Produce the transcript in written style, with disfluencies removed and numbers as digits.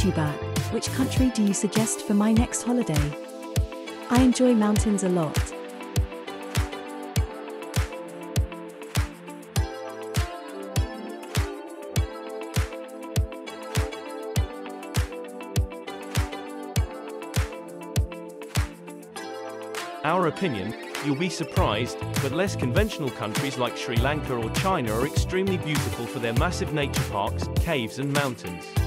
feedyouback. Which country do you suggest for my next holiday? I enjoy mountains a lot. Our opinion, you'll be surprised, but less conventional countries like Sri Lanka or China are extremely beautiful for their massive nature parks, caves and mountains.